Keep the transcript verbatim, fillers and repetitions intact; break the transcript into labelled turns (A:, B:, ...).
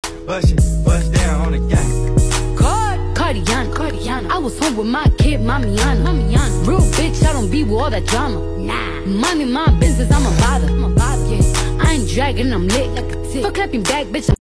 A: Bust it, bust down on the gang.
B: Card, Cardiana, Cardiana. I was home with my kid, Mamiana, Mamiana. Real bitch, I don't be with all that drama. Nah, money, my business, I'm a bother. I'm a bother. Yeah, I ain't dragging, I'm lit like a tick. For clapping back, bitch.